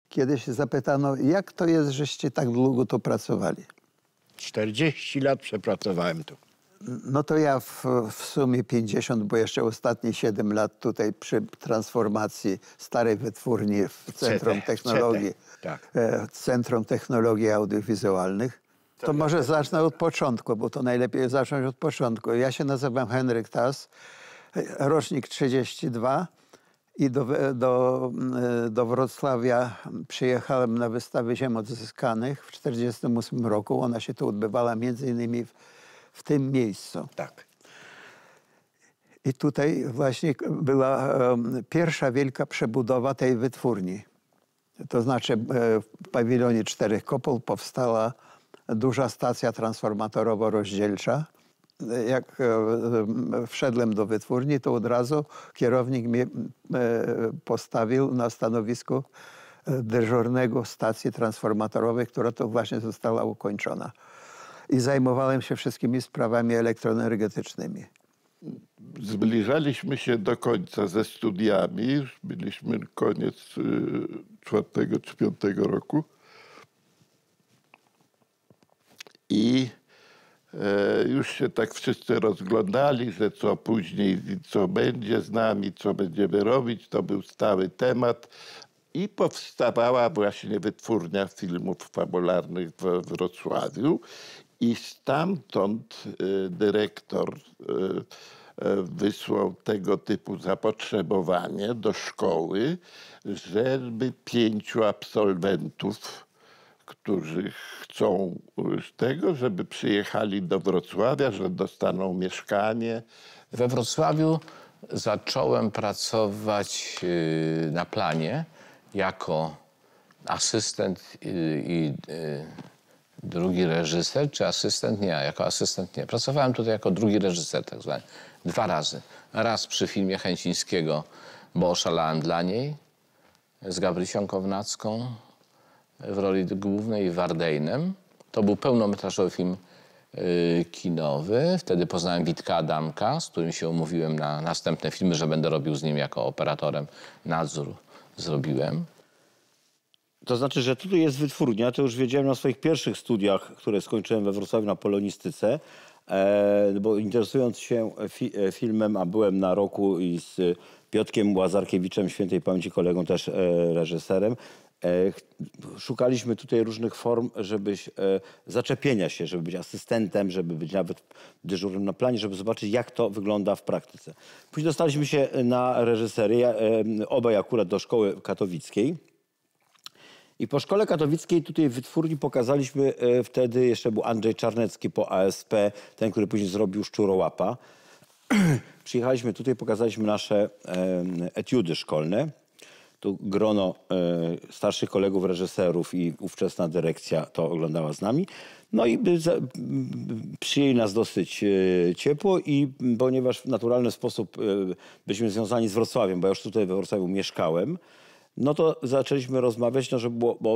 Kiedyś zapytano, jak to jest, żeście tak długo tu pracowali? 40 lat przepracowałem tu. No to ja w sumie 50, bo jeszcze ostatnie 7 lat tutaj przy transformacji starej wytwórni w Centrum Technologii, tak. Centrum Technologii Audiowizualnych. To może zacznę od początku, bo to najlepiej zacząć od początku. Ja się nazywam Henryk Tas, rocznik 32 i do Wrocławia przyjechałem na wystawę Ziem Odzyskanych w 1948 roku. Ona się tu odbywała między innymi w tym miejscu. Tak. I tutaj właśnie była pierwsza wielka przebudowa tej wytwórni. To znaczy w pawilonie 4 Kopul powstała duża stacja transformatorowo-rozdzielcza. Jak wszedłem do wytwórni, to od razu kierownik mnie postawił na stanowisku dyżurnego stacji transformatorowej, która to właśnie została ukończona. I zajmowałem się wszystkimi sprawami elektroenergetycznymi. Zbliżaliśmy się do końca ze studiami. Już byliśmy koniec 4. czy 5. roku. I już się tak wszyscy rozglądali, że co później, co będzie z nami, co będziemy robić. To był stały temat. I powstawała właśnie wytwórnia filmów fabularnych w Wrocławiu. I stamtąd dyrektor wysłał tego typu zapotrzebowanie do szkoły, żeby 5 absolwentów, którzy chcą tego, żeby przyjechali do Wrocławia, że dostaną mieszkanie. We Wrocławiu zacząłem pracować na planie jako asystent i drugi reżyser, czy asystent? Nie, jako asystent nie. Pracowałem tutaj jako drugi reżyser, tak zwany. 2 razy. Raz przy filmie Chęcińskiego, bo oszalałem dla niej, z Gabrysią Kownacką w roli głównej i Wardejnem. To był pełnometrażowy film kinowy. Wtedy poznałem Witka Adamka, z którym się umówiłem na następne filmy, że będę robił z nim jako operatorem. Nadzór zrobiłem. To znaczy, że tutaj jest wytwórnia, to już wiedziałem na swoich pierwszych studiach, które skończyłem we Wrocławiu na polonistyce, bo interesując się filmem, a byłem na roku i z Piotrkiem Łazarkiewiczem, świętej pamięci kolegą, też reżyserem, szukaliśmy tutaj różnych form, żeby zaczepienia się, żeby być asystentem, żeby być nawet dyżurem na planie, żeby zobaczyć, jak to wygląda w praktyce. Później dostaliśmy się na reżyserię, obaj akurat do szkoły katowickiej. I po szkole katowickiej tutaj w wytwórni pokazaliśmy, wtedy jeszcze był Andrzej Czarnecki po ASP, ten, który później zrobił Szczurołapa. Przyjechaliśmy tutaj, pokazaliśmy nasze etiudy szkolne. Tu grono starszych kolegów, reżyserów i ówczesna dyrekcja to oglądała z nami. No i przyjęli nas dosyć ciepło i ponieważ w naturalny sposób byliśmy związani z Wrocławiem, bo ja już tutaj we Wrocławiu mieszkałem, no to zaczęliśmy rozmawiać, no,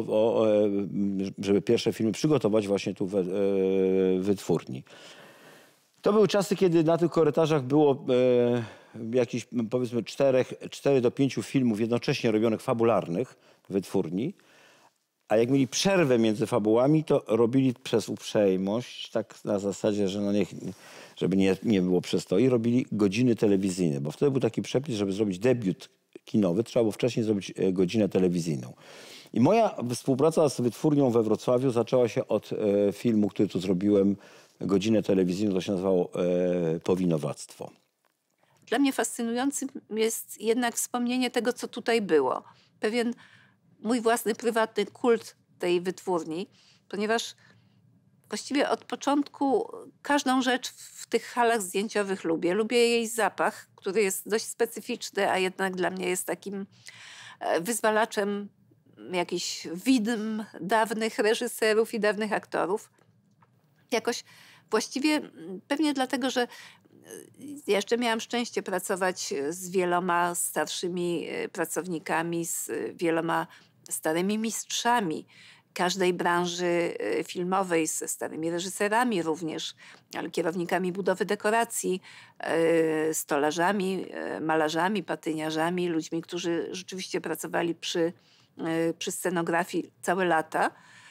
żeby pierwsze filmy przygotować właśnie tu w wytwórni. To były czasy, kiedy na tych korytarzach było jakieś powiedzmy 4 do 5 filmów jednocześnie robionych fabularnych w wytwórni, a jak mieli przerwę między fabułami, to robili przez uprzejmość, tak na zasadzie, że no żeby nie było przestoi, robili godziny telewizyjne, bo wtedy był taki przepis, żeby zrobić debiut kinowy, trzeba było wcześniej zrobić godzinę telewizyjną. I moja współpraca z wytwórnią we Wrocławiu zaczęła się od filmu, który tu zrobiłem, godzinę telewizyjną, to się nazywało Powinowactwo. Dla mnie fascynującym jest jednak wspomnienie tego, co tutaj było. Pewien mój własny, prywatny kult tej wytwórni, ponieważ właściwie od początku każdą rzecz w tych halach zdjęciowych lubię. Lubię jej zapach, który jest dość specyficzny, a jednak dla mnie jest takim wyzwalaczem jakichś widm dawnych reżyserów i dawnych aktorów. Jakoś właściwie pewnie dlatego, że ja jeszcze miałam szczęście pracować z wieloma starszymi pracownikami, z wieloma starymi mistrzami każdej branży filmowej, ze starymi reżyserami również, ale kierownikami budowy dekoracji, stolarzami, malarzami, patyniarzami, ludźmi, którzy rzeczywiście pracowali przy przy scenografii całe lata,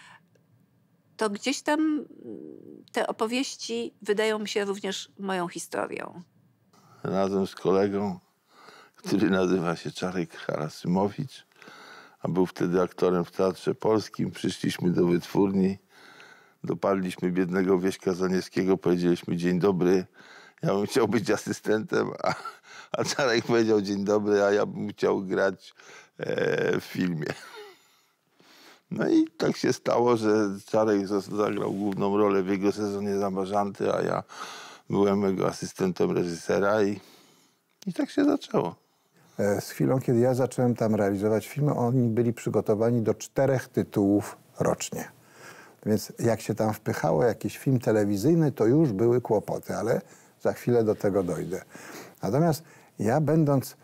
to gdzieś tam te opowieści wydają mi się również moją historią. Razem z kolegą, który nazywa się Czarek Harasymowicz, a był wtedy aktorem w Teatrze Polskim, przyszliśmy do wytwórni, dopadliśmy biednego Wieśka Zaniewskiego, powiedzieliśmy dzień dobry, ja bym chciał być asystentem, a Czarek powiedział dzień dobry, a ja bym chciał grać w filmie. No i tak się stało, że Czarek zagrał główną rolę w jego sezonie Zambarzanty, a ja byłem jego asystentem reżysera i tak się zaczęło. Z chwilą, kiedy ja zacząłem tam realizować filmy, oni byli przygotowani do 4 tytułów rocznie. Więc jak się tam wpychało jakiś film telewizyjny, to już były kłopoty, ale za chwilę do tego dojdę. Natomiast ja, będąc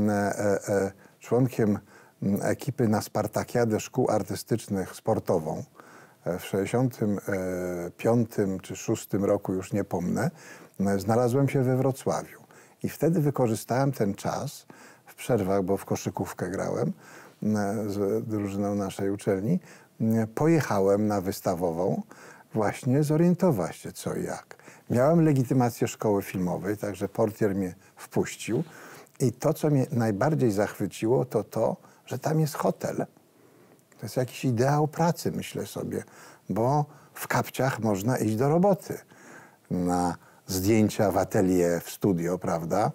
członkiem ekipy na Spartakiadę Szkół Artystycznych sportową w 65 czy 6 roku, już nie pomnę, znalazłem się we Wrocławiu. I wtedy wykorzystałem ten czas w przerwach, bo w koszykówkę grałem z drużyną naszej uczelni. Pojechałem na wystawową właśnie zorientować się co i jak. Miałem legitymację szkoły filmowej, także portier mnie wpuścił. I to, co mnie najbardziej zachwyciło, to to, że tam jest hotel. To jest jakiś ideał pracy, myślę sobie, bo w Kapciach można iść do roboty. Na zdjęcia w atelier, w studio, prawda?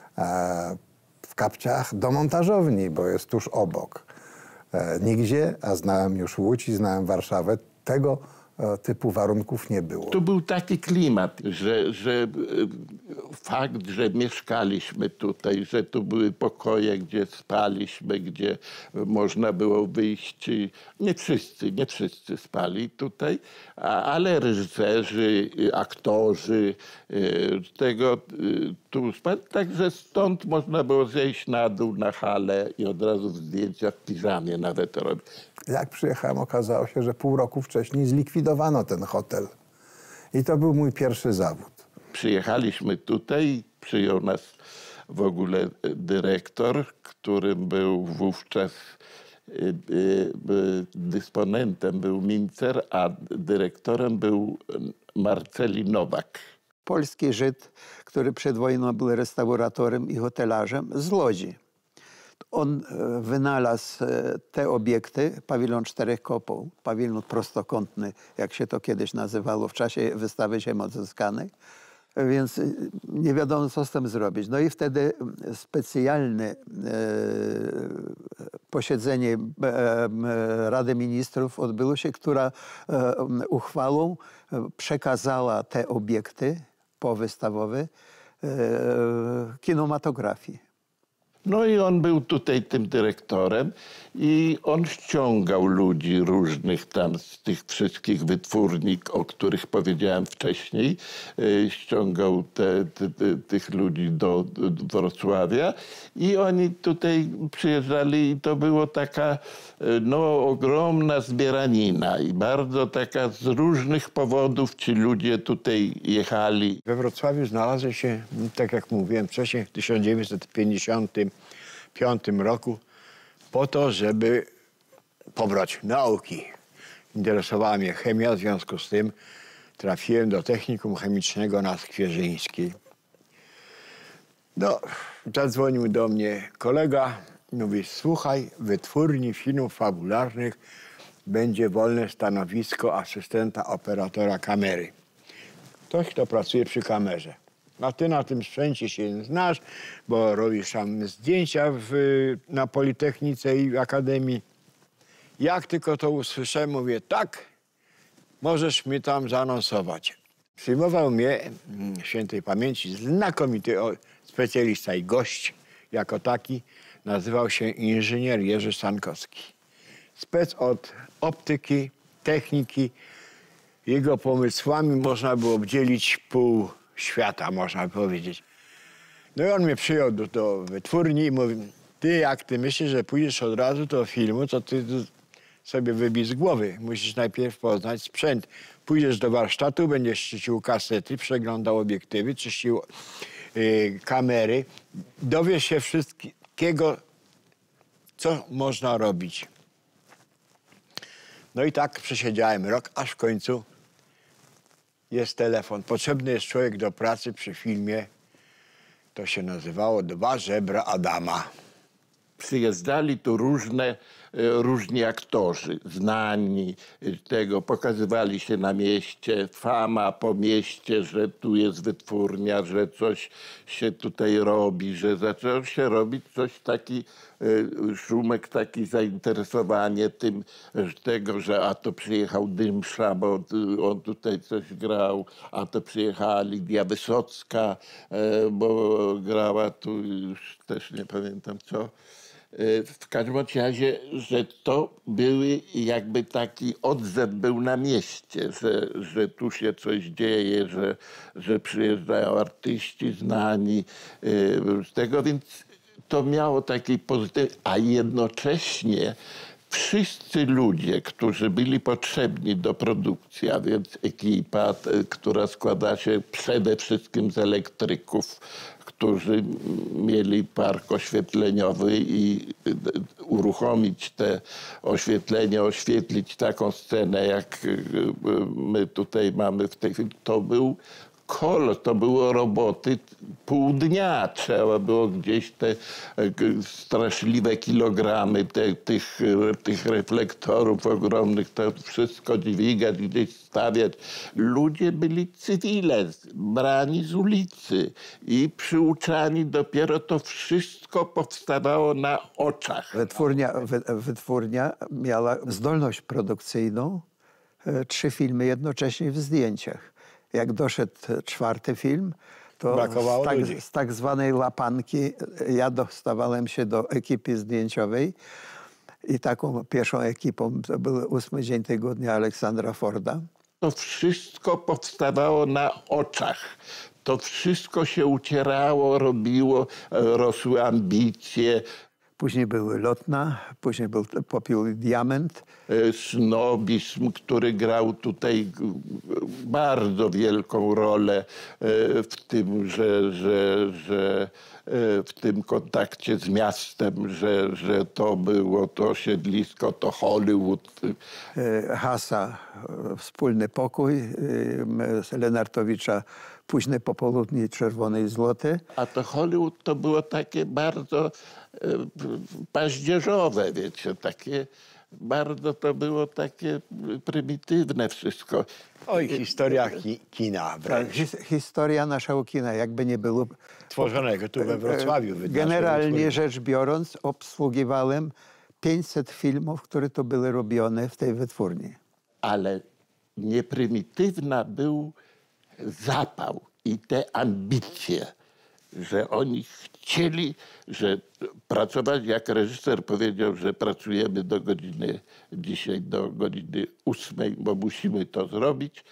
W Kapciach do montażowni, bo jest tuż obok. Nigdzie, a znałem już Łódź i znałem Warszawę, tego typu warunków nie było. Tu był taki klimat, że fakt, że mieszkaliśmy tutaj, że tu były pokoje, gdzie spaliśmy, gdzie można było wyjść. Nie wszyscy spali tutaj, ale reżyserzy, aktorzy tego tu spali. Także stąd można było zejść na dół, na halę i od razu zdjęcia w piżamie nawet robić. Jak przyjechałem, okazało się, że pół roku wcześniej zlikwidowano ten hotel. I to był mój pierwszy zawód. Przyjechaliśmy tutaj, przyjął nas w ogóle dyrektor, którym był wówczas dysponentem był Mincer, a dyrektorem był Marceli Nowak. Polski Żyd, który przed wojną był restauratorem i hotelarzem z Łodzi. On wynalazł te obiekty, pawilon 4 kopuł, pawilon prostokątny, jak się to kiedyś nazywało w czasie wystawy Ziem Odzyskanych. Więc nie wiadomo, co z tym zrobić. No i wtedy specjalne posiedzenie Rady Ministrów odbyło się, która uchwałą przekazała te obiekty powystawowe kinematografii. No i on był tutaj tym dyrektorem i on ściągał ludzi różnych tam z tych wszystkich wytwórni, o których powiedziałem wcześniej. Ściągał tych ludzi do Wrocławia i oni tutaj przyjeżdżali i to było taka ogromna zbieranina i bardzo taka z różnych powodów ci ludzie tutaj jechali. We Wrocławiu znalazłem się, tak jak mówiłem wcześniej, w 1955 roku po to, żeby pobrać nauki. Interesowała mnie chemia, w związku z tym trafiłem do Technikum Chemicznego na Skwierzyńskiej. No, zadzwonił do mnie kolega, mówi: słuchaj, w wytwórni filmów fabularnych będzie wolne stanowisko asystenta operatora kamery. Ktoś, kto pracuje przy kamerze. A ty na tym sprzęcie się znasz, bo robisz tam zdjęcia na Politechnice i Akademii. Jak tylko to usłyszałem, mówię: tak, możesz mnie tam zaanonsować. Przyjmował mnie, świętej pamięci, znakomity specjalista i gość jako taki. Nazywał się inżynier Jerzy Stankowski. Spec od optyki, techniki. Jego pomysłami można było obdzielić pół świata, można by powiedzieć. No i on mnie przyjął do wytwórni i mówi: jak ty myślisz, że pójdziesz od razu do filmu, to ty sobie wybij z głowy. Musisz najpierw poznać sprzęt. Pójdziesz do warsztatu, będziesz czyścił kasety, przeglądał obiektywy, czyścił kamery. Dowiesz się wszystkiego, co można robić. No i tak przesiedziałem rok, aż w końcu jest telefon. Potrzebny jest człowiek do pracy przy filmie. To się nazywało Dwa żebra Adama. Przyjeżdżali tu różni aktorzy, znani, pokazywali się na mieście, fama po mieście, że tu jest wytwórnia, że coś się tutaj robi, że zaczęło się robić coś taki, szumek, taki zainteresowanie tym, że a to przyjechał Dymsza, bo on tutaj coś grał, a to przyjechała Lidia Wysocka, bo grała tu, już też nie pamiętam co. W każdym razie, że to były jakby taki odzew był na mieście, że tu się coś dzieje, że przyjeżdżają artyści znani z tego, więc to miało taki pozytyw, a jednocześnie wszyscy ludzie, którzy byli potrzebni do produkcji, a więc ekipa, która składa się przede wszystkim z elektryków, którzy mieli park oświetleniowy i uruchomić te oświetlenie, oświetlić taką scenę, jak my tutaj mamy w tej chwili, to był to było roboty pół dnia. Trzeba było gdzieś te straszliwe kilogramy tych reflektorów ogromnych, to wszystko dźwigać, gdzieś stawiać. Ludzie byli cywile, brani z ulicy i przyuczani. Dopiero to wszystko powstawało na oczach. Wytwórnia miała zdolność produkcyjną, 3 filmy jednocześnie w zdjęciach. Jak doszedł 4. film, to z tak zwanej lapanki ja dostawałem się do ekipy zdjęciowej i taką pierwszą ekipą to był 8 dzień tygodnia Aleksandra Forda. To wszystko powstawało na oczach. To wszystko się ucierało, robiło, rosły ambicje. Później były Lotna, później był Popiół i Diament. Snobizm, który grał tutaj bardzo wielką rolę w tym, że w tym kontakcie z miastem, że to było to siedlisko, to Hollywood. Hasa, Wspólny pokój, Lenartowicza, Późne popołudnie, Czerwone i Złote. A to Hollywood to było takie bardzo paździerzowe, wiecie, takie bardzo to było takie prymitywne wszystko. Oj, historia kina wręcz. Historia naszego kina, jakby nie było. Tworzonego tu we Wrocławiu. Generalnie rzecz biorąc, obsługiwałem 500 filmów, które to były robione w tej wytwórni. Ale nieprymitywna był zapał i te ambicje, że oni chcieli, że pracować, jak reżyser powiedział, że pracujemy dzisiaj do godziny 8, bo musimy to zrobić.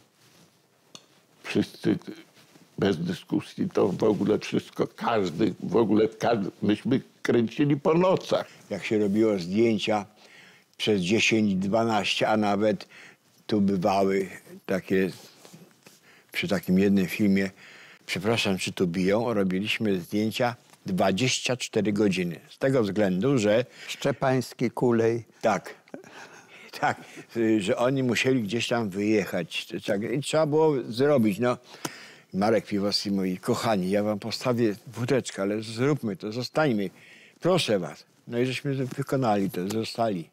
Wszyscy bez dyskusji, to w ogóle wszystko, każdy, myśmy kręcili po nocach. Jak się robiło zdjęcia przez 10, 12, a nawet tu bywały takie, przy takim jednym filmie, przepraszam, czy tu biją, robiliśmy zdjęcia 24 godziny. Z tego względu, że... Szczepański, Kulej. Tak, że oni musieli gdzieś tam wyjechać. I trzeba było zrobić, no. Marek Piwowski mówi, kochani, ja wam postawię wódeczkę, ale zróbmy to, zostańmy. Proszę was. No i żeśmy wykonali to, zostali.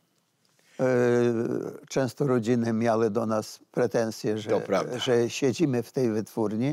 Często rodziny miały do nas pretensje, że siedzimy w tej wytwórni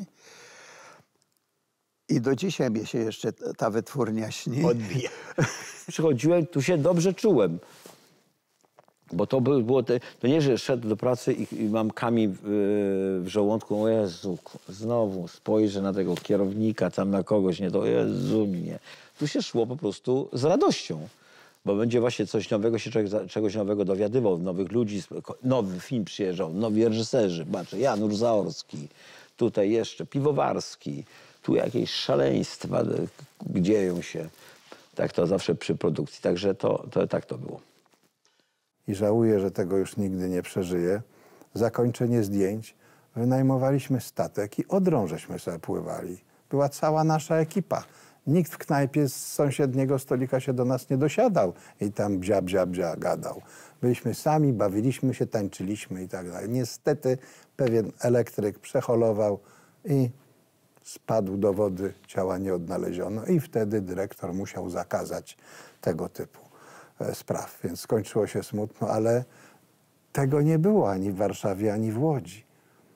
i do dzisiaj mi się jeszcze ta wytwórnia śni. Odbija. Przychodziłem, tu się dobrze czułem. Bo to było to nie, że szedł do pracy i mam kamień w żołądku. O Jezu, znowu spojrzę na tego kierownika, tam na kogoś, nie, to o Jezu, nie. Tu się szło po prostu z radością. Bo będzie właśnie coś nowego, się człowiek czegoś nowego dowiadywał, nowych ludzi, nowy film przyjeżdżał, nowi reżyserzy. Patrzę, Janusz Zaorski, tutaj jeszcze Piwowarski, tu jakieś szaleństwa dzieją się. Tak to zawsze przy produkcji. Także tak to było. I żałuję, że tego już nigdy nie przeżyję. Zakończenie zdjęć. Wynajmowaliśmy statek i Odrą żeśmy sobie pływali. Była cała nasza ekipa. Nikt w knajpie z sąsiedniego stolika się do nas nie dosiadał i tam bzia, bzia, bzia gadał. Byliśmy sami, bawiliśmy się, tańczyliśmy i tak dalej. Niestety pewien elektryk przeholował i spadł do wody, ciała nie odnaleziono i wtedy dyrektor musiał zakazać tego typu spraw. Więc skończyło się smutno, ale tego nie było ani w Warszawie, ani w Łodzi.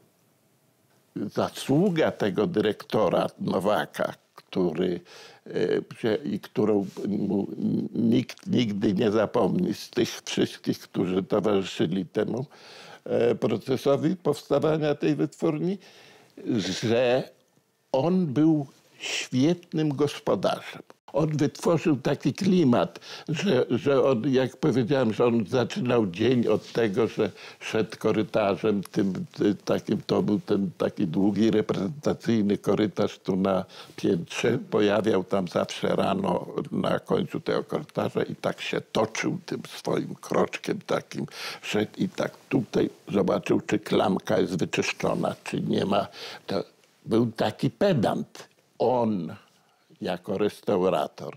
Zasługa tego dyrektora Nowaka, którą nikt nigdy nie zapomni z tych wszystkich, którzy towarzyszyli temu procesowi powstawania tej wytwórni, że on był świetnym gospodarzem. On wytworzył taki klimat, że on, jak powiedziałem, że on zaczynał dzień od tego, że szedł korytarzem takim, to był ten taki długi, reprezentacyjny korytarz tu na piętrze. Pojawiał tam zawsze rano na końcu tego korytarza i tak się toczył tym swoim kroczkiem takim. Szedł i tak tutaj zobaczył, czy klamka jest wyczyszczona, czy nie ma. To był taki pedant. On jako restaurator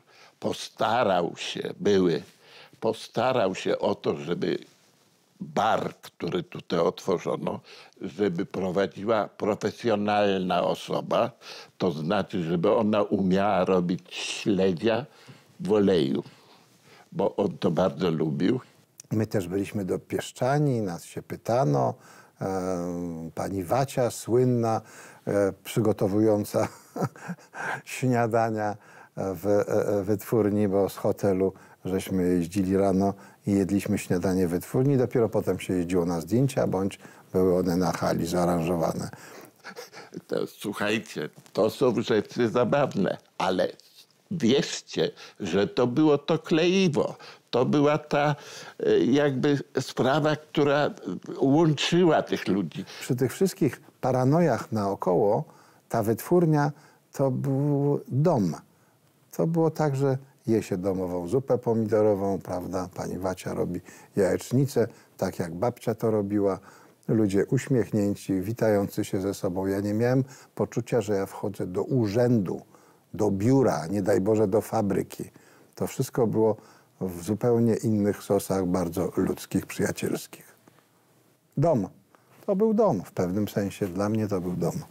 postarał się o to, żeby bar, który tutaj otworzono, żeby prowadziła profesjonalna osoba, to znaczy, żeby ona umiała robić śledzia w oleju, bo on to bardzo lubił. My też byliśmy dopieszczani, nas się pytano. Pani Wacia, słynna, przygotowująca śniadania w wytwórni, bo z hotelu żeśmy jeździli rano i jedliśmy śniadanie w wytwórni. Dopiero potem się jeździło na zdjęcia, bądź były one na hali zaaranżowane. Słuchajcie, to są rzeczy zabawne, ale wierzcie, że to było to kleiwo. To była ta jakby sprawa, która łączyła tych ludzi. Przy tych wszystkich paranojach naokoło ta wytwórnia to był dom. To było tak, że je się domową zupę pomidorową, prawda? Pani Wacia robi jajecznicę, tak jak babcia to robiła. Ludzie uśmiechnięci, witający się ze sobą. Ja nie miałem poczucia, że ja wchodzę do urzędu, do biura, nie daj Boże do fabryki. To wszystko było w zupełnie innych sosach, bardzo ludzkich, przyjacielskich. Dom. To był dom. W pewnym sensie dla mnie to był dom.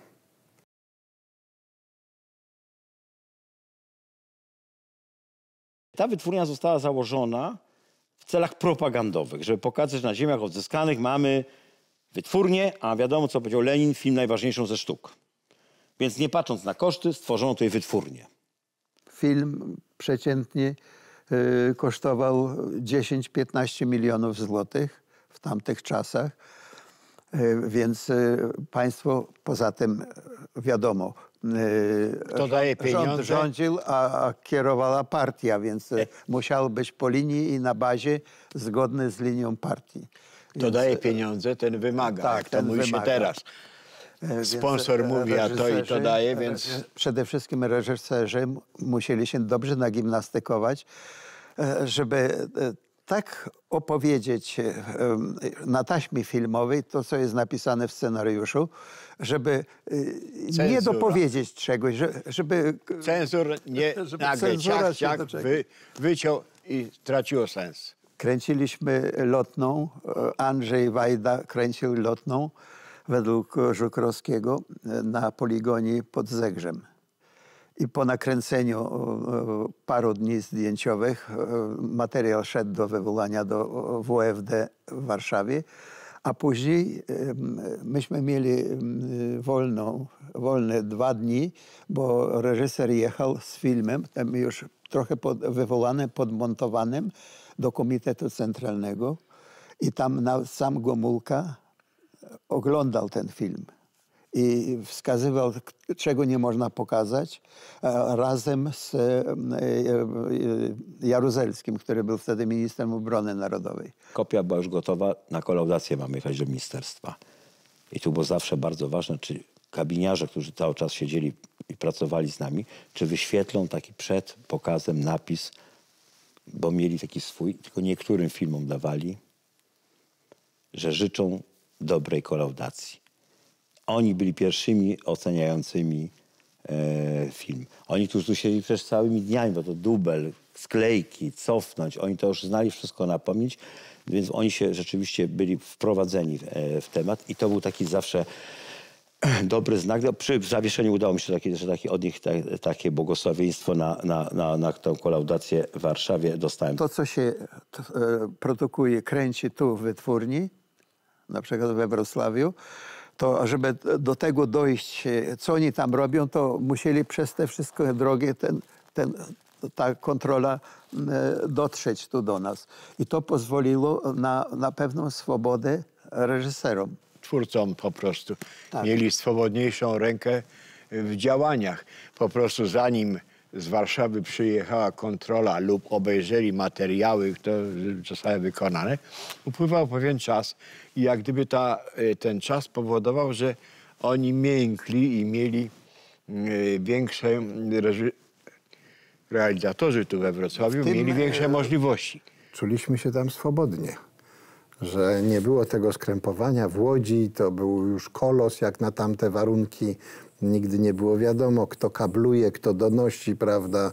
Ta wytwórnia została założona w celach propagandowych, żeby pokazać, że na ziemiach odzyskanych mamy wytwórnię, a wiadomo, co powiedział Lenin, film najważniejszą ze sztuk. Więc nie patrząc na koszty, stworzono tutaj wytwórnię. Film przeciętnie kosztował 10-15 milionów złotych w tamtych czasach. Więc państwo, poza tym wiadomo, Kto daje pieniądze? rząd rządził, a kierowała partia, więc musiał być po linii i na bazie zgodny z linią partii. Kto daje pieniądze, ten wymaga. Tak, jak to ten mówi się wymaga. teraz. Sponsor mówi, a to i to daje, więc... Przede wszystkim reżyserzy musieli się dobrze nagimnastykować, żeby tak opowiedzieć na taśmie filmowej to, co jest napisane w scenariuszu, żeby nie dopowiedzieć czegoś, żeby... Cenzur nie nagle ciach, wyciął i straciło sens. Kręciliśmy lotną, Andrzej Wajda kręcił lotną według Żukrowskiego na poligonie pod Zegrzem. I po nakręceniu paru dni zdjęciowych materiał szedł do wywołania do WFD w Warszawie, a później myśmy mieli wolne 2 dni, bo reżyser jechał z filmem, tam już trochę wywołanym, podmontowanym do Komitetu Centralnego i tam sam Gomulka oglądał ten film i wskazywał, czego nie można pokazać, razem z Jaruzelskim, który był wtedy ministrem obrony narodowej. Kopia była już gotowa, na kolaudację mamy jechać do ministerstwa. I tu było zawsze bardzo ważne, czy kabiniarze, którzy cały czas siedzieli i pracowali z nami, czy wyświetlą taki przed pokazem napis, bo mieli taki swój, tylko niektórym filmom dawali, że życzą dobrej kolaudacji. Oni byli pierwszymi oceniającymi film. Oni tu siedzieli przecież całymi dniami, bo to dubel, sklejki, cofnąć. Oni to już znali wszystko na pamięć, więc oni się rzeczywiście byli wprowadzeni w temat i to był taki zawsze dobry znak. Przy zawieszeniu udało mi się od nich takie błogosławieństwo na tę kolaudację w Warszawie dostałem. To, co się produkuje, kręci tu w wytwórni, na przykład we Wrocławiu, to żeby do tego dojść, co oni tam robią, to musieli przez te wszystkie drogi ta kontrola dotrzeć tu do nas. I to pozwoliło na pewną swobodę reżyserom. Twórcom po prostu. Tak. Mieli swobodniejszą rękę w działaniach. Po prostu zanim z Warszawy przyjechała kontrola lub obejrzeli materiały, to zostały wykonane, upływał pewien czas i jak gdyby ten czas powodował, że oni miękli i mieli większe realizatorzy tu we Wrocławiu, mieli większe możliwości. Czuliśmy się tam swobodnie, że nie było tego skrępowania w Łodzi, to był już kolos jak na tamte warunki. Nigdy nie było wiadomo, kto kabluje, kto donosi, prawda.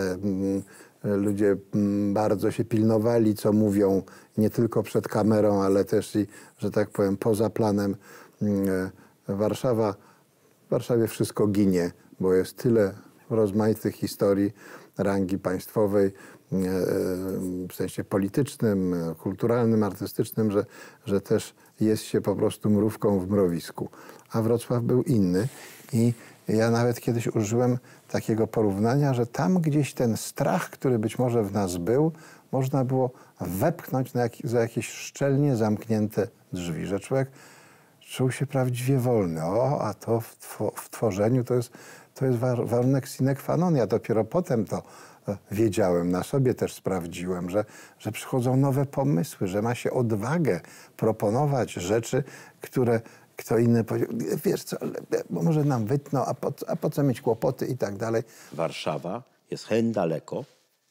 Ludzie bardzo się pilnowali, co mówią, nie tylko przed kamerą, ale też i, że tak powiem, poza planem. W Warszawie wszystko ginie, bo jest tyle rozmaitych historii rangi państwowej, w sensie politycznym, kulturalnym, artystycznym, że też jest się po prostu mrówką w mrowisku. A Wrocław był inny i ja nawet kiedyś użyłem takiego porównania, że tam gdzieś ten strach, który być może w nas był, można było wepchnąć za jakieś szczelnie zamknięte drzwi, że człowiek czuł się prawdziwie wolny. A to w tworzeniu to jest warunek sine qua non. Ja dopiero potem to wiedziałem, na sobie też sprawdziłem, że przychodzą nowe pomysły, że ma się odwagę proponować rzeczy, które kto inny powiedział, wiesz co, bo może nam wytną, a po co mieć kłopoty i tak dalej. Warszawa jest hen daleko.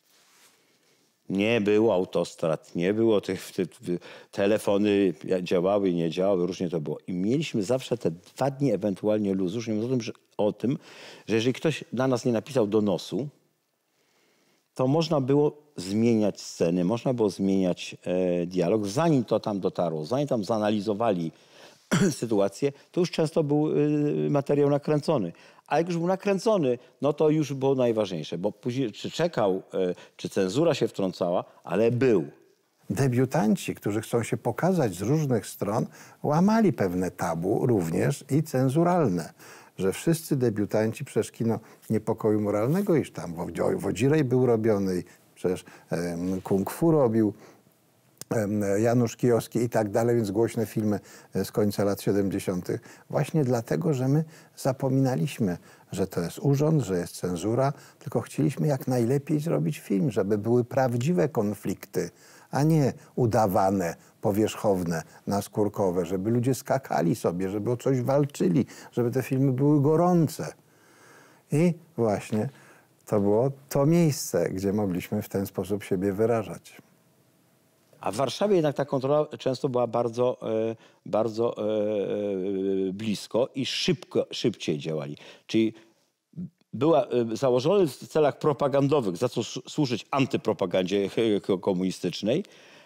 Nie było autostrad, nie było tych telefony działały, nie działały, różnie to było. I mieliśmy zawsze te 2 dni ewentualnie luzu, już nie mówiąc o tym, że jeżeli ktoś na nas nie napisał donosu, to można było zmieniać sceny, można było zmieniać dialog. Zanim to tam dotarło, zanim tam zanalizowali sytuację, to już często był materiał nakręcony. A jak już był nakręcony, no to już było najważniejsze, bo później czy czekał, czy cenzura się wtrącała, ale był. Debiutanci, którzy chcą się pokazać z różnych stron, łamali pewne tabu, również i cenzuralne. Że wszyscy debiutanci, przecież kino niepokoju moralnego już tam, Wodzirej był robiony, przecież Kung Fu robił, Janusz Kijowski i tak dalej, więc głośne filmy z końca lat 70. Właśnie dlatego, że my zapominaliśmy, że to jest urząd, że jest cenzura, tylko chcieliśmy jak najlepiej zrobić film, żeby były prawdziwe konflikty, a nie udawane, powierzchowne, naskórkowe, żeby ludzie skakali sobie, żeby o coś walczyli, żeby te filmy były gorące. I właśnie to było to miejsce, gdzie mogliśmy w ten sposób siebie wyrażać. A w Warszawie jednak ta kontrola często była bardzo blisko i szybciej działali. Czyli była założona w celach propagandowych, za co służyć antypropagandzie komunistycznej.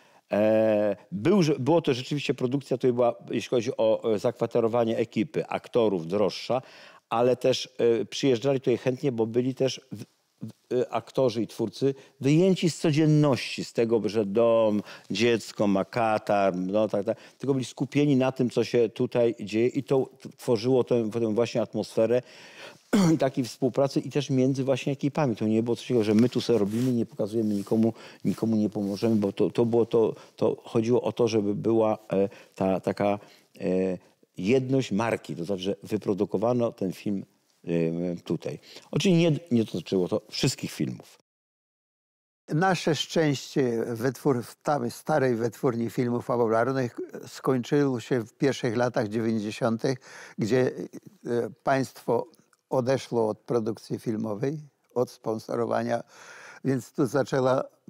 Było to rzeczywiście produkcja, która była, jeśli chodzi o zakwaterowanie ekipy, aktorów, droższa, ale też przyjeżdżali tutaj chętnie, bo byli też aktorzy i twórcy wyjęci z codzienności, z tego, że dom, dziecko ma katar, no tak, tylko byli skupieni na tym, co się tutaj dzieje i to tworzyło tę właśnie atmosferę takiej współpracy i też między właśnie ekipami. To nie było coś takiego, że my tu sobie robimy, nie pokazujemy nikomu nie pomożemy, bo to chodziło o to, żeby była ta taka jedność marki, to znaczy, że wyprodukowano ten film tutaj. Oczywiście nie dotyczyło to wszystkich filmów. Nasze szczęście w starej wytwórni filmów fabularnych skończyło się w pierwszych latach 90., gdzie państwo odeszło od produkcji filmowej, od sponsorowania, więc tu zaczęła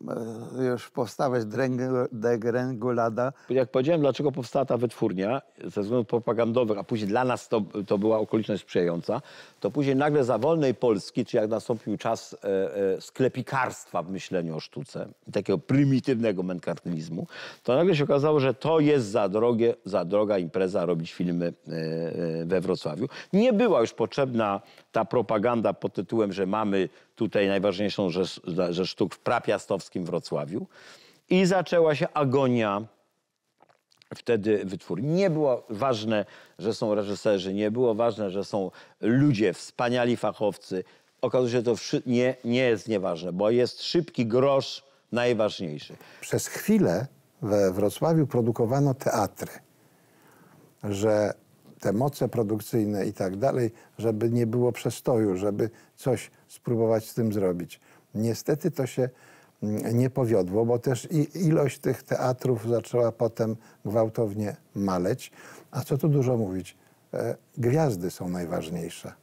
już powstawać degrengolada. Jak powiedziałem, dlaczego powstała ta wytwórnia, ze względów propagandowych, a później dla nas to była okoliczność sprzyjająca, to później nagle za wolnej Polski, czy jak nastąpił czas sklepikarstwa w myśleniu o sztuce, takiego prymitywnego merkantylizmu, to nagle się okazało, że to jest za droga impreza robić filmy we Wrocławiu. Nie była już potrzebna ta propaganda pod tytułem, że mamy tutaj najważniejszą rzecz sztuk w prapiastowskim Wrocławiu. I zaczęła się agonia wtedy wytwórni. Nie było ważne, że są reżyserzy, nie było ważne, że są ludzie, wspaniali fachowcy. Okazuje się, że to nie jest nieważne, bo jest szybki grosz najważniejszy. Przez chwilę we Wrocławiu produkowano teatry, że te moce produkcyjne i tak dalej, żeby nie było przestoju, żeby coś spróbować z tym zrobić. Niestety to się nie powiodło, bo też ilość tych teatrów zaczęła potem gwałtownie maleć. A co tu dużo mówić? Gwiazdy są najważniejsze.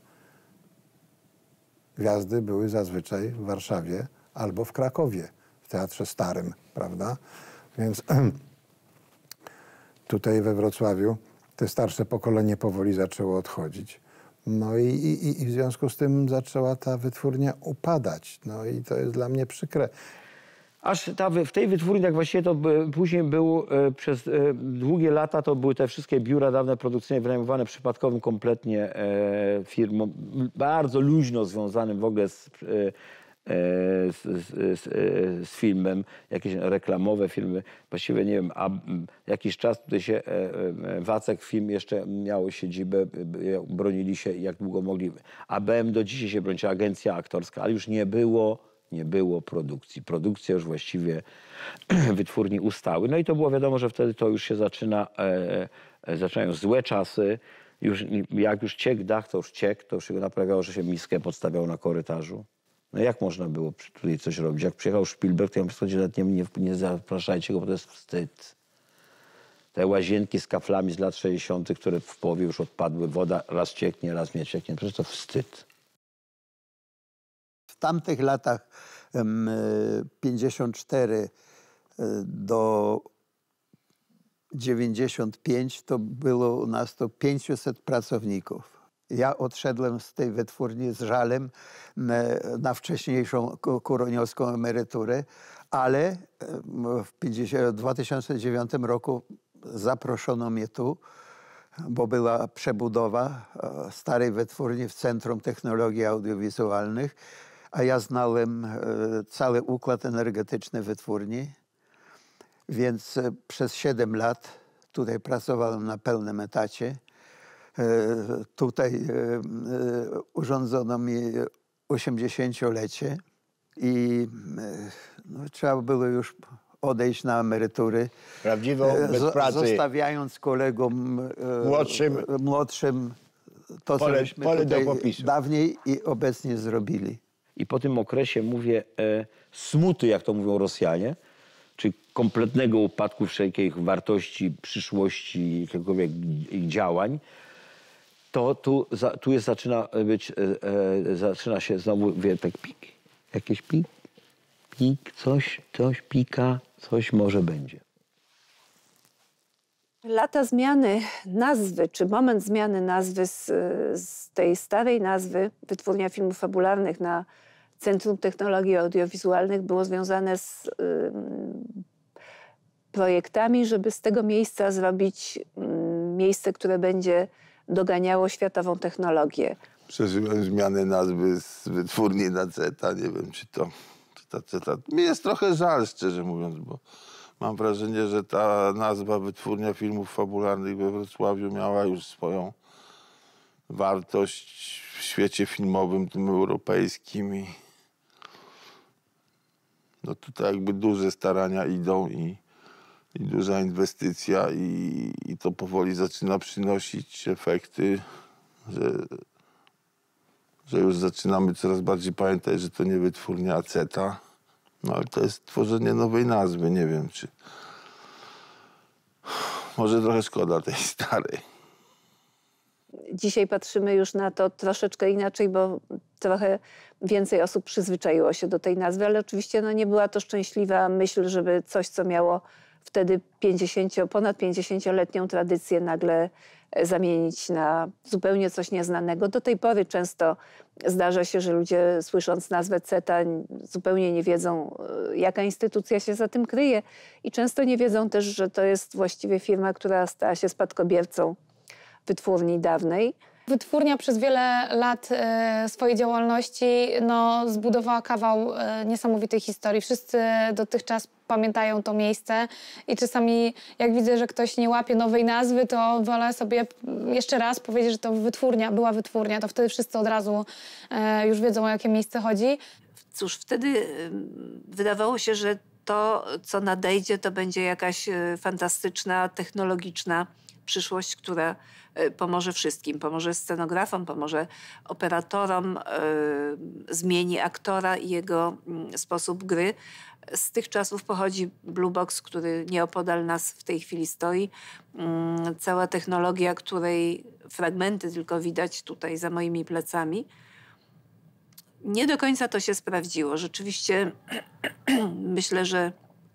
Gwiazdy były zazwyczaj w Warszawie albo w Krakowie, w Teatrze Starym, prawda? Więc tutaj we Wrocławiu te starsze pokolenie powoli zaczęło odchodzić. No i w związku z tym zaczęła ta wytwórnia upadać. No i to jest dla mnie przykre. Aż w tej wytwórni, tak właściwie to później był przez długie lata, to były te wszystkie biura dawne produkcyjne wynajmowane przypadkowym kompletnie firmom, bardzo luźno związanym w ogóle z filmem, jakieś reklamowe filmy. Właściwie nie wiem, a jakiś czas tutaj się Wacek Film jeszcze miało siedzibę, bronili się jak długo mogli. ABM do dzisiaj się broni, agencja aktorska, ale już nie było produkcji. Produkcje już właściwie wytwórni ustały. No i to było wiadomo, że wtedy to już się zaczynają złe czasy. Jak już ciekł dach, to już się go naprawiało, że się miskę podstawiało na korytarzu. No jak można było tutaj coś robić? Jak przyjechał Spielberg, to ja mówię, nie zapraszajcie go, bo to jest wstyd. Te łazienki z kaflami z lat 60., które w połowie już odpadły, woda raz cieknie, raz nie cieknie. Przecież to wstyd. W tamtych latach 54 do 95 to było u nas to 500 pracowników. Ja odszedłem z tej wytwórni z żalem na wcześniejszą kuroniowską emeryturę, ale w 2009 roku zaproszono mnie tu, bo była przebudowa starej wytwórni w Centrum Technologii Audiowizualnych, a ja znałem cały układ energetyczny wytwórni, więc przez 7 lat tutaj pracowałem na pełnym etacie. Tutaj urządzono mi 80-lecie i trzeba było już odejść na emerytury. Prawdziwą bez pracy. Zostawiając kolegom młodszym to, co myśmy tutaj dawniej i obecnie zrobili. I po tym okresie, mówię, smuty, jak to mówią Rosjanie, czyli kompletnego upadku wszelkich wartości, przyszłości, jakiegokolwiek działań, to tu zaczyna się znowu tak pik, jakieś pik, coś pika, coś może będzie. Lata zmiany nazwy, czy moment zmiany nazwy z tej starej nazwy Wytwórnia Filmów Fabularnych na Centrum Technologii Audiowizualnych było związane z projektami, żeby z tego miejsca zrobić miejsce, które będzie doganiało światową technologię. Przeżyłem zmianę nazwy z wytwórni na Zeta. Nie wiem, czy ta Zeta... Mi jest trochę żal, szczerze mówiąc, bo mam wrażenie, że ta nazwa Wytwórnia Filmów Fabularnych we Wrocławiu miała już swoją wartość w świecie filmowym, tym europejskim. I no tutaj jakby duże starania idą i duża inwestycja i to powoli zaczyna przynosić efekty, że już zaczynamy coraz bardziej pamiętać, że to nie wytwórnia Aceta, no ale to jest tworzenie nowej nazwy. Nie wiem, czy może trochę szkoda tej starej. Dzisiaj patrzymy już na to troszeczkę inaczej, bo trochę więcej osób przyzwyczaiło się do tej nazwy, ale oczywiście no, nie była to szczęśliwa myśl, żeby coś, co miało wtedy ponad 50-letnią tradycję nagle zamienić na zupełnie coś nieznanego. Do tej pory często zdarza się, że ludzie słysząc nazwę CETA zupełnie nie wiedzą, jaka instytucja się za tym kryje i często nie wiedzą też, że to jest właściwie firma, która stała się spadkobiercą wytwórni dawnej. Wytwórnia przez wiele lat swojej działalności zbudowała kawał niesamowitej historii. Wszyscy dotychczas pamiętają to miejsce i czasami jak widzę, że ktoś nie łapie nowej nazwy, to wolę sobie jeszcze raz powiedzieć, że to była wytwórnia. To wtedy wszyscy od razu już wiedzą, o jakie miejsce chodzi. Cóż, wtedy wydawało się, że to, co nadejdzie, to będzie jakaś fantastyczna, technologiczna przyszłość, która pomoże wszystkim. Pomoże scenografom, pomoże operatorom, zmieni aktora i jego sposób gry. Z tych czasów pochodzi Blue Box, który nieopodal nas w tej chwili stoi. Cała technologia, której fragmenty tylko widać tutaj za moimi plecami. Nie do końca to się sprawdziło. Rzeczywiście myślę, że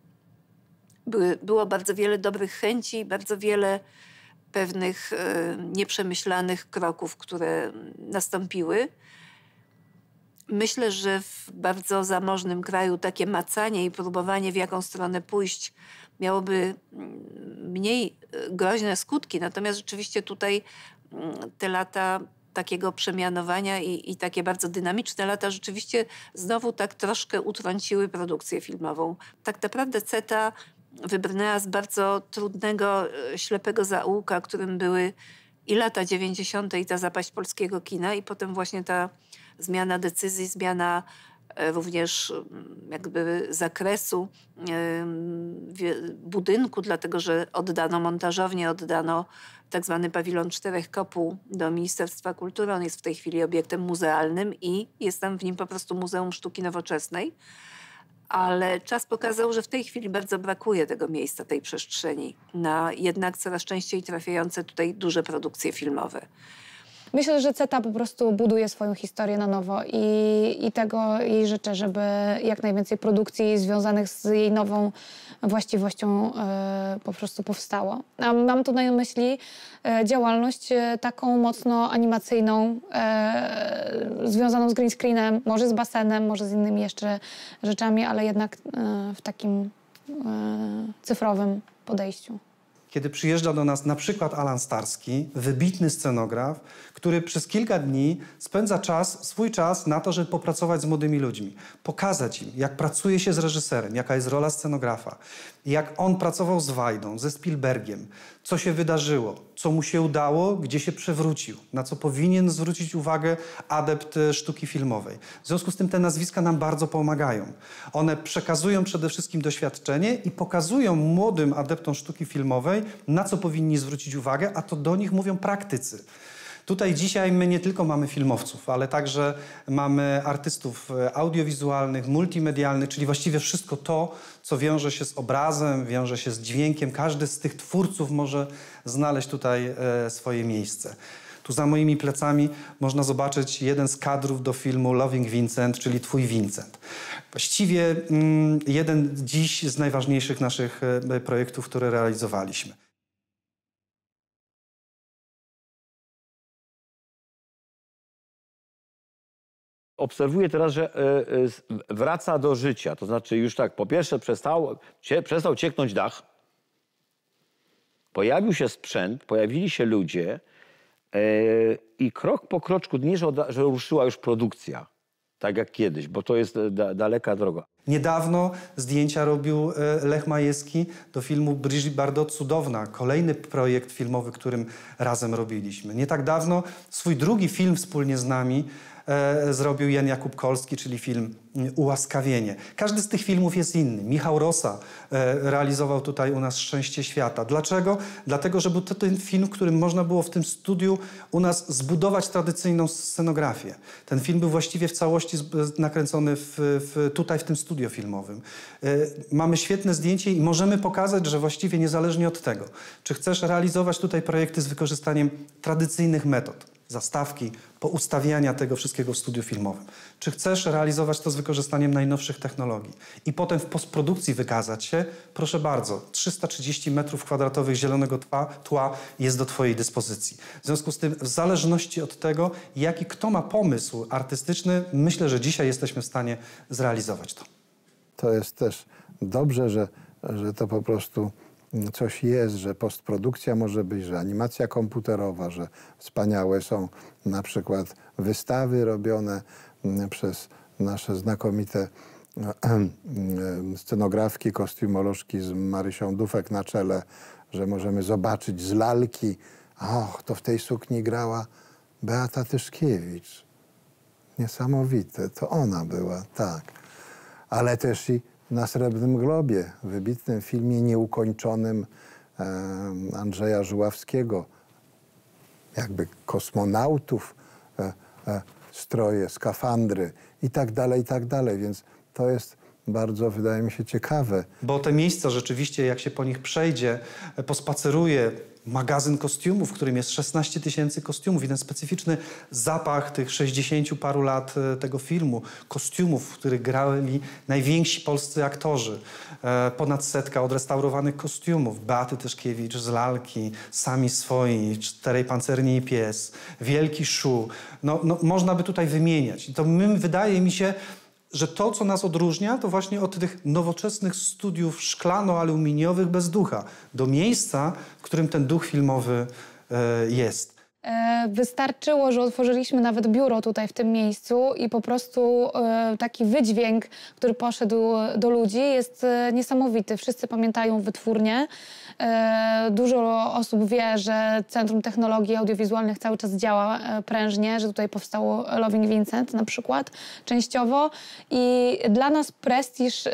było bardzo wiele dobrych chęci, bardzo wiele pewnych nieprzemyślanych kroków, które nastąpiły. Myślę, że w bardzo zamożnym kraju takie macanie i próbowanie, w jaką stronę pójść, miałoby mniej groźne skutki. Natomiast rzeczywiście tutaj te lata takiego przemianowania i takie bardzo dynamiczne lata rzeczywiście znowu tak troszkę utrąciły produkcję filmową. Tak naprawdę CETA wybrnęła z bardzo trudnego, ślepego zaułka, którym były i lata 90. i ta zapaść polskiego kina i potem właśnie ta zmiana decyzji, zmiana również jakby zakresu budynku, dlatego że oddano montażownię, oddano tak zwany pawilon 4 kopuł do Ministerstwa Kultury. On jest w tej chwili obiektem muzealnym i jest tam w nim po prostu Muzeum Sztuki Nowoczesnej. Ale czas pokazał, że w tej chwili bardzo brakuje tego miejsca, tej przestrzeni na jednak coraz częściej trafiające tutaj duże produkcje filmowe. Myślę, że CETA po prostu buduje swoją historię na nowo i tego jej życzę, żeby jak najwięcej produkcji związanych z jej nową właściwością po prostu powstało. A mam tu na myśli działalność taką mocno animacyjną, związaną z green screenem, może z basenem, może z innymi jeszcze rzeczami, ale jednak w takim cyfrowym podejściu. Kiedy przyjeżdża do nas na przykład Alan Starski, wybitny scenograf, który przez kilka dni spędza swój czas na to, żeby popracować z młodymi ludźmi. Pokazać im, jak pracuje się z reżyserem, jaka jest rola scenografa, jak on pracował z Wajdą, ze Spielbergiem, co się wydarzyło, co mu się udało, gdzie się przewrócił, na co powinien zwrócić uwagę adept sztuki filmowej. W związku z tym te nazwiska nam bardzo pomagają. One przekazują przede wszystkim doświadczenie i pokazują młodym adeptom sztuki filmowej, na co powinni zwrócić uwagę, a to do nich mówią praktycy. Tutaj dzisiaj my nie tylko mamy filmowców, ale także mamy artystów audiowizualnych, multimedialnych, czyli właściwie wszystko to, co wiąże się z obrazem, wiąże się z dźwiękiem. Każdy z tych twórców może znaleźć tutaj swoje miejsce. Tu za moimi plecami można zobaczyć jeden z kadrów do filmu Loving Vincent, czyli Twój Vincent. Właściwie jeden dziś z najważniejszych naszych projektów, które realizowaliśmy. Obserwuję teraz, że wraca do życia. To znaczy już tak, po pierwsze przestał cieknąć dach, pojawił się sprzęt, pojawili się ludzie i krok po kroczku, nie, że ruszyła już produkcja, tak jak kiedyś, bo to jest daleka droga. Niedawno zdjęcia robił Lech Majewski do filmu Brigitte Bardot Cudowna, kolejny projekt filmowy, którym razem robiliśmy. Nie tak dawno swój drugi film wspólnie z nami zrobił Jan Jakub Kolski, czyli film ułaskawienie. Każdy z tych filmów jest inny. Michał Rosa realizował tutaj u nas Szczęście Świata. Dlaczego? Dlatego, że był to ten film, w którym można było w tym studiu u nas zbudować tradycyjną scenografię. Ten film był właściwie w całości nakręcony tutaj w tym studio filmowym. Mamy świetne zdjęcie i możemy pokazać, że właściwie niezależnie od tego, czy chcesz realizować tutaj projekty z wykorzystaniem tradycyjnych metod, zastawki, poustawiania tego wszystkiego w studiu filmowym. Czy chcesz realizować to z wykorzystaniem najnowszych technologii i potem w postprodukcji wykazać się? Proszę bardzo, 330 m2 zielonego tła jest do twojej dyspozycji. W związku z tym, w zależności od tego, jaki kto ma pomysł artystyczny, myślę, że dzisiaj jesteśmy w stanie zrealizować to. To jest też dobrze, że to po prostu coś jest, że postprodukcja może być, że animacja komputerowa, że wspaniałe są na przykład wystawy robione przez nasze znakomite scenografki, kostiumolożki z Marysią Dufek na czele, że możemy zobaczyć z lalki, to w tej sukni grała Beata Tyszkiewicz. Niesamowite, to ona była, tak. Ale też i na Srebrnym Globie, wybitnym filmie nieukończonym Andrzeja Żuławskiego, jakby kosmonautów, stroje, skafandry i tak dalej, więc to jest bardzo, wydaje mi się, ciekawe. Bo te miejsca rzeczywiście, jak się po nich przejdzie, pospaceruje, magazyn kostiumów, w którym jest 16 000 kostiumów i ten specyficzny zapach tych 60 paru lat tego filmu, kostiumów, w których grali najwięksi polscy aktorzy. Ponad 100 odrestaurowanych kostiumów. Beaty Tyszkiewicz z lalki, Sami swoi, 4 pancerni i pies, Wielki Szu. Można by tutaj wymieniać. I to wydaje mi się, że to, co nas odróżnia, to właśnie od tych nowoczesnych studiów szklano-aluminiowych bez ducha, do miejsca, w którym ten duch filmowy jest. Wystarczyło, że otworzyliśmy nawet biuro tutaj w tym miejscu i po prostu taki wydźwięk, który poszedł do ludzi, jest niesamowity. Wszyscy pamiętają wytwórnię. Dużo osób wie, że Centrum Technologii Audiowizualnych cały czas działa prężnie, że tutaj powstało Loving Vincent na przykład częściowo i dla nas prestiż,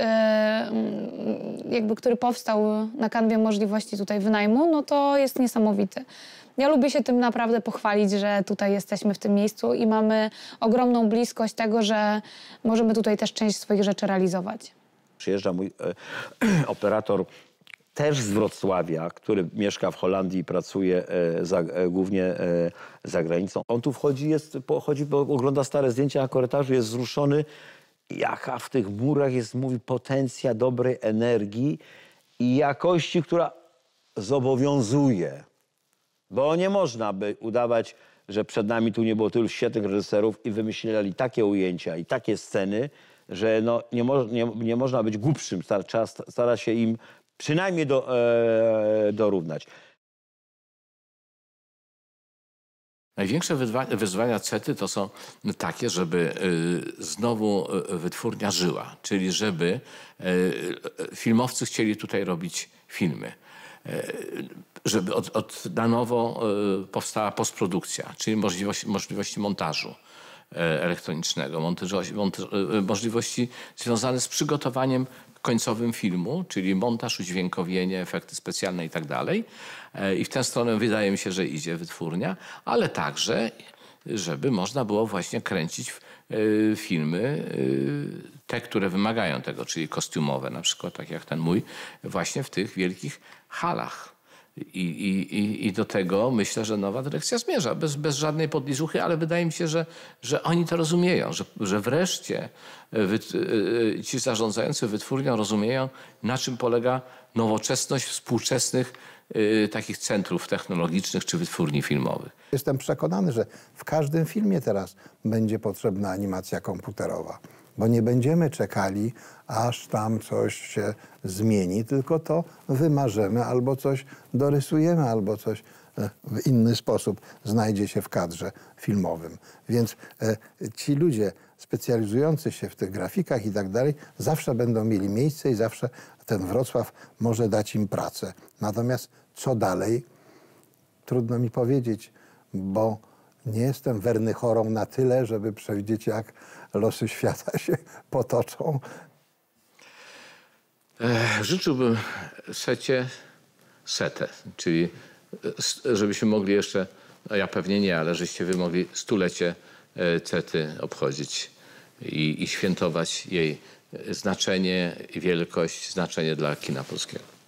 który powstał na kanwie możliwości tutaj wynajmu, no to jest niesamowity. Ja lubię się tym naprawdę pochwalić, że tutaj jesteśmy w tym miejscu i mamy ogromną bliskość tego, że możemy tutaj też część swoich rzeczy realizować. Przyjeżdża mój operator też z Wrocławia, który mieszka w Holandii i pracuje głównie za granicą. On tu wchodzi, bo ogląda stare zdjęcia na korytarzu, jest wzruszony. Jaka w tych murach jest, mówi, potencja dobrej energii i jakości, która zobowiązuje. Bo nie można by udawać, że przed nami tu nie było tylu świetnych reżyserów i wymyśleli takie ujęcia i takie sceny, że nie można być głupszym. Trzeba starać się im przynajmniej dorównać. Największe wyzwania CETY to są takie, żeby znowu wytwórnia żyła, czyli żeby filmowcy chcieli tutaj robić filmy. Żeby na nowo powstała postprodukcja, czyli możliwości montażu elektronicznego, możliwości związane z przygotowaniem końcowym filmu, czyli montaż, udźwiękowienie, efekty specjalne i tak dalej. I w tę stronę wydaje mi się, że idzie wytwórnia, ale także, żeby można było właśnie kręcić filmy, te, które wymagają tego, czyli kostiumowe, na przykład tak jak ten mój, właśnie w tych wielkich halach. I do tego myślę, że nowa dyrekcja zmierza, bez żadnej podliżuchy, ale wydaje mi się, że oni to rozumieją, że wreszcie ci zarządzający wytwórnią rozumieją, na czym polega nowoczesność współczesnych takich centrów technologicznych czy wytwórni filmowych. Jestem przekonany, że w każdym filmie teraz będzie potrzebna animacja komputerowa, bo nie będziemy czekali, aż tam coś się zmieni, tylko to wymarzymy albo coś dorysujemy, albo coś w inny sposób znajdzie się w kadrze filmowym. Więc ci ludzie specjalizujący się w tych grafikach i tak dalej zawsze będą mieli miejsce i zawsze ten Wrocław może dać im pracę. Natomiast co dalej? Trudno mi powiedzieć, bo Nie jestem Wernychorą na tyle, żeby przewidzieć, jak losy świata się potoczą. Życzyłbym setę, czyli żebyśmy mogli jeszcze, no ja pewnie nie, ale żeście wy mogli stulecie CETY obchodzić i świętować jej znaczenie, wielkość, znaczenie dla kina polskiego.